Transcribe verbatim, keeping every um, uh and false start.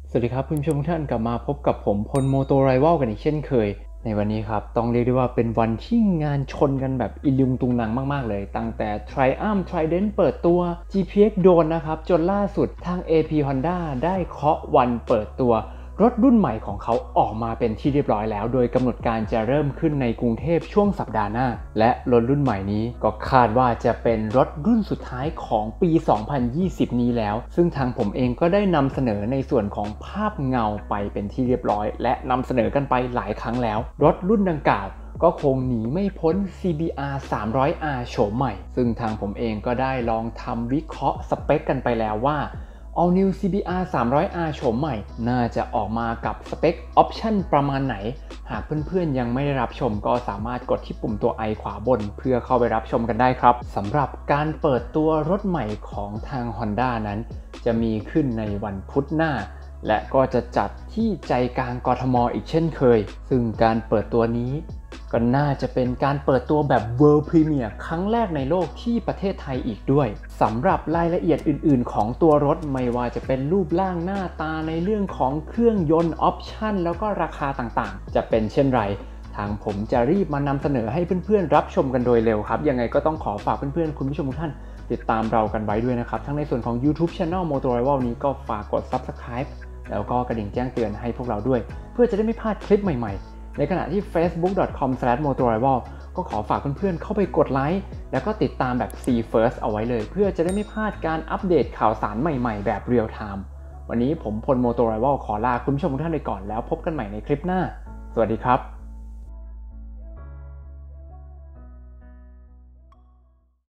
สวัสดีครับคุณผู้ชมทุกท่านกลับมาพบกับผมพลโมโตไรวัลกันอีกเช่นเคยในวันนี้ครับต้องเรียกได้ว่าเป็นวันที่งานชนกันแบบอิลุงตุงนังมากๆเลยตั้งแต่ Triumph Trident เปิดตัว จี พี เอ็กซ์ โดนนะครับจนล่าสุดทาง เอ พี Honda ได้เคาะวันเปิดตัวรถรุ่นใหม่ของเขาออกมาเป็นที่เรียบร้อยแล้วโดยกำหนดการจะเริ่มขึ้นในกรุงเทพช่วงสัปดาห์หน้าและรถรุ่นใหม่นี้ก็คาดว่าจะเป็นรถรุ่นสุดท้ายของปี สองพันยี่สิบ นี้แล้วซึ่งทางผมเองก็ได้นำเสนอในส่วนของภาพเงาไปเป็นที่เรียบร้อยและนำเสนอกันไปหลายครั้งแล้วรถรุ่นดังกล่าวก็คงหนีไม่พ้น ซี บี อาร์ สามร้อย อาร์ โฉมใหม่ซึ่งทางผมเองก็ได้ลองทำวิเคราะห์สเปคกันไปแล้วว่าAll New ซี บี อาร์ สามร้อย อาร์ โฉมใหม่น่าจะออกมากับสเปคออปชั่นประมาณไหนหากเพื่อนๆยังไม่ได้รับชมก็สามารถกดที่ปุ่มตัว ไอ ขวาบนเพื่อเข้าไปรับชมกันได้ครับสำหรับการเปิดตัวรถใหม่ของทาง Honda นั้นจะมีขึ้นในวันพุธหน้าและก็จะจัดที่ใจกลางกทม.อีกเช่นเคยซึ่งการเปิดตัวนี้ก็น่าจะเป็นการเปิดตัวแบบ World Premiere ครั้งแรกในโลกที่ประเทศไทยอีกด้วยสำหรับรายละเอียดอื่นๆของตัวรถไม่ว่าจะเป็นรูปร่างหน้าตาในเรื่องของเครื่องยนต์ออปชั่นแล้วก็ราคาต่างๆจะเป็นเช่นไรทางผมจะรีบมานำเสนอให้เพื่อนๆรับชมกันโดยเร็วครับยังไงก็ต้องขอฝากเพื่อนๆคุณผู้ชมทุกท่านติดตามเรากันไว้ด้วยนะครับทั้งในส่วนของ YouTube Channel Moto Rival นี้ก็ฝากกด Subscribe แล้วก็กระดิ่งแจ้งเตือนให้พวกเราด้วยเพื่อจะได้ไม่พลาดคลิปใหม่ๆในขณะที่ เฟซบุ๊ก ดอท คอม สแลช โมโตไรวัล ก็ขอฝากเพื่อนๆเข้าไปกดไลค์แล้วก็ติดตามแบบ See First เอาไว้เลยเพื่อจะได้ไม่พลาดการอัปเดตข่าวสารใหม่ๆแบบเรียลไทม์วันนี้ผมพลโมโตไรวัลขอลาคุณผู้ชมทุกท่านไปก่อนแล้วพบกันใหม่ในคลิปหน้าสวัสดีครับ